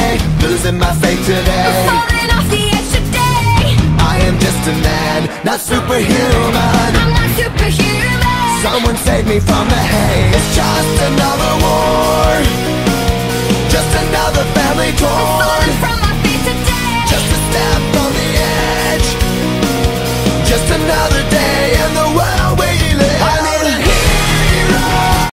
way, losing my faith today. I'm falling off the edge today. I am just a man, not superhuman. I'm not superhuman. Someone save me from the hate. It's just another war